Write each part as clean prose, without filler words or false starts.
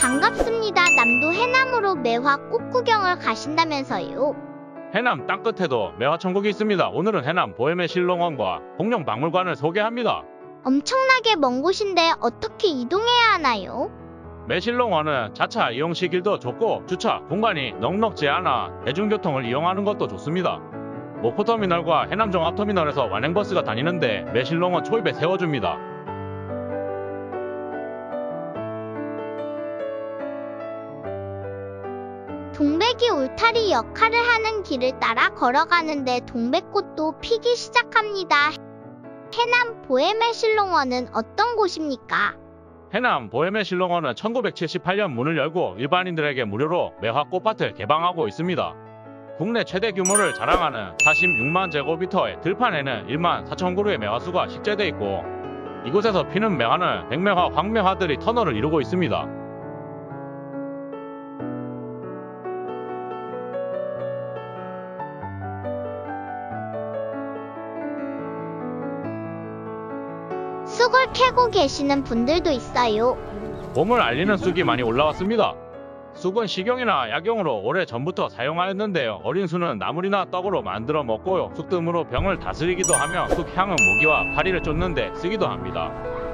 반갑습니다. 남도 해남으로 매화 꽃 구경을 가신다면서요. 해남 땅끝에도 매화천국이 있습니다. 오늘은 해남 보헤메 실롱원과 공룡박물관을 소개합니다. 엄청나게 먼 곳인데 어떻게 이동해야 하나요? 매실롱원은 자차 이용시 길도 좁고 주차 공간이 넉넉지 않아 대중교통을 이용하는 것도 좋습니다. 목포터미널과 해남종합터미널에서 완행버스가 다니는데 매실롱원 초입에 세워줍니다. 동백이 울타리 역할을 하는 길을 따라 걸어가는데 동백꽃도 피기 시작합니다. 해남 보헤메 실롱원은 어떤 곳입니까? 해남 보헤메 실롱원은 1978년 문을 열고 일반인들에게 무료로 매화 꽃밭을 개방하고 있습니다. 국내 최대 규모를 자랑하는 46만 제곱미터의 들판에는 1만 4천 그루의 매화수가 식재돼 있고 이곳에서 피는 매화는 백매화, 황매화들이 터널을 이루고 있습니다. 쑥을 캐고 계시는 분들도 있어요. 봄을 알리는 쑥이 많이 올라왔습니다. 쑥은 식용이나 약용으로 오래전부터 사용하였는데요. 어린 쑥은 나물이나 떡으로 만들어 먹고요. 쑥뜸으로 병을 다스리기도 하며 쑥향은 모기와 파리를 쫓는 데 쓰기도 합니다.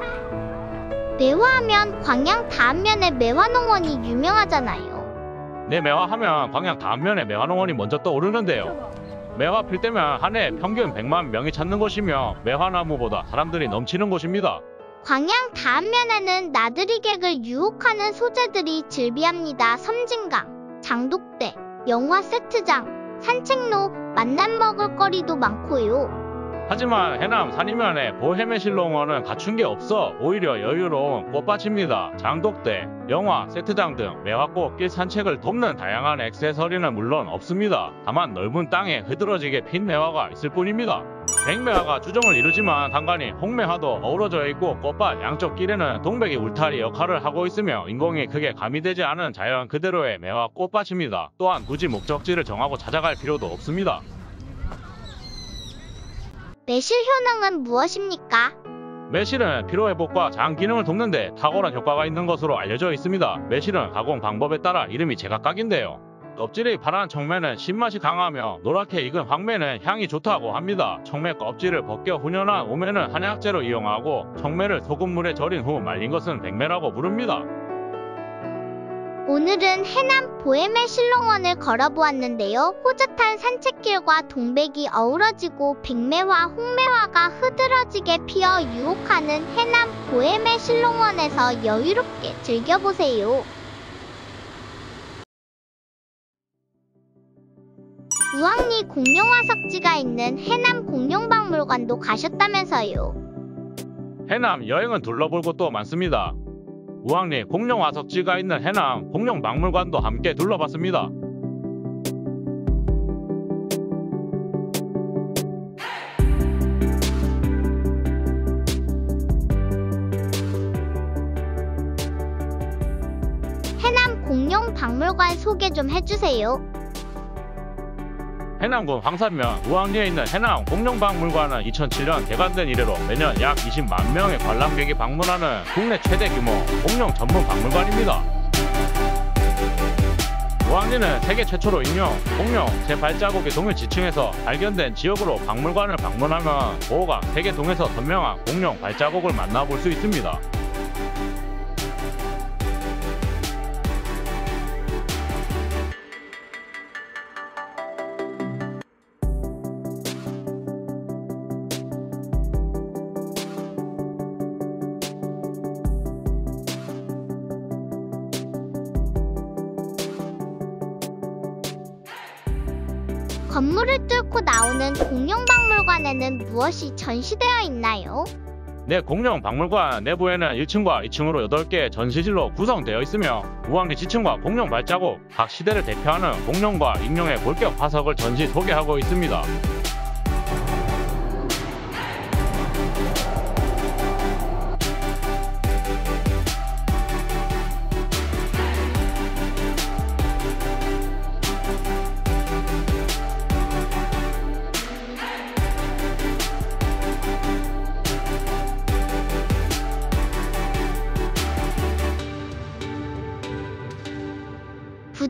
매화하면 광양 다안면의 매화농원이 유명하잖아요. 네, 매화하면 광양 다안면의 매화농원이 먼저 떠오르는데요. 매화 필 때면 한 해 평균 100만 명이 찾는 곳이며 매화나무보다 사람들이 넘치는 곳입니다. 광양 다안면에는 나들이객을 유혹하는 소재들이 즐비합니다. 섬진강, 장독대, 영화 세트장, 산책로, 만난 먹을거리도 많고요. 하지만 해남 산이면의 보헤메 실롱원은 갖춘 게 없어 오히려 여유로운 꽃밭입니다. 장독대, 영화, 세트장 등 매화꽃 길 산책을 돕는 다양한 액세서리는 물론 없습니다. 다만 넓은 땅에 흐드러지게 핀 매화가 있을 뿐입니다. 백매화가 주종을 이루지만 간간히 홍매화도 어우러져 있고 꽃밭 양쪽 길에는 동백이 울타리 역할을 하고 있으며 인공이 크게 가미되지 않은 자연 그대로의 매화 꽃밭입니다. 또한 굳이 목적지를 정하고 찾아갈 필요도 없습니다. 매실 효능은 무엇입니까? 매실은 피로회복과 장 기능을 돕는 데 탁월한 효과가 있는 것으로 알려져 있습니다. 매실은 가공 방법에 따라 이름이 제각각인데요. 껍질이 파란 청매는 신맛이 강하며 노랗게 익은 황매는 향이 좋다고 합니다. 청매 껍질을 벗겨 훈연한 오매는 한약재로 이용하고 청매를 소금물에 절인 후 말린 것은 백매라고 부릅니다. 오늘은 해남 보헤메 실롱원을 걸어보았는데요. 호젓한 산책길과 동백이 어우러지고 백매화, 홍매화가 흐드러지게 피어 유혹하는 해남 보헤메 실롱원에서 여유롭게 즐겨보세요. 우왕리 공룡화석지가 있는 해남 공룡박물관도 가셨다면서요. 해남 여행은 둘러볼 곳도 많습니다. 우왕리 공룡화석지가 있는 해남 공룡박물관도 함께 둘러봤습니다. 해남 공룡박물관 소개 좀 해주세요. 해남군 황산면 우왕리에 있는 해남 공룡박물관은 2007년 개관된 이래로 매년 약 20만 명의 관람객이 방문하는 국내 최대 규모 공룡 전문 박물관입니다. 우왕리는 세계 최초로 인용 공룡 제 발자국이 동일 지층에서 발견된 지역으로 박물관을 방문하면 보호가 세계 동에서 선명한 공룡 발자국을 만나볼 수 있습니다. 건물을 뚫고 나오는 공룡박물관에는 무엇이 전시되어 있나요? 네, 공룡박물관 내부에는 1층과 2층으로 8개의 전시실로 구성되어 있으며 우왕리 지층과 공룡 발자국, 각 시대를 대표하는 공룡과 익룡의 볼격 화석을 전시 소개하고 있습니다.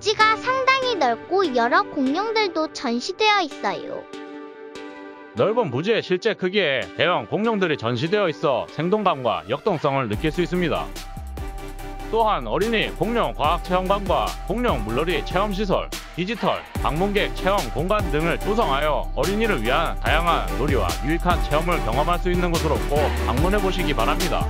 부지가 상당히 넓고 여러 공룡들도 전시되어 있어요. 넓은 부지의 실제 크기에 대형 공룡들이 전시되어 있어 생동감과 역동성을 느낄 수 있습니다. 또한 어린이 공룡 과학체험관과 공룡 물놀이 체험시설, 디지털, 방문객 체험 공간 등을 조성하여 어린이를 위한 다양한 놀이와 유익한 체험을 경험할 수 있는 곳으로 꼭 방문해 보시기 바랍니다.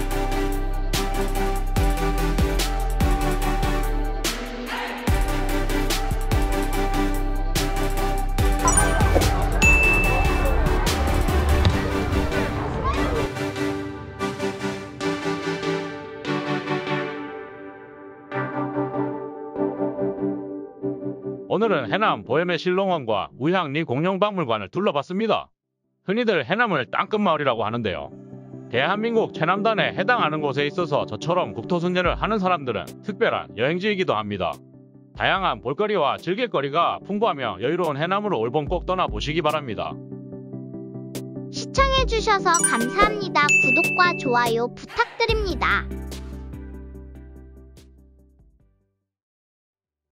오늘은 해남 보헤메 실롱원과 우향리 공룡박물관을 둘러봤습니다. 흔히들 해남을 땅끝마을이라고 하는데요. 대한민국 최남단에 해당하는 곳에 있어서 저처럼 국토순례를 하는 사람들은 특별한 여행지이기도 합니다. 다양한 볼거리와 즐길거리가 풍부하며 여유로운 해남으로 올봄 꼭 떠나보시기 바랍니다. 시청해주셔서 감사합니다. 구독과 좋아요 부탁드립니다.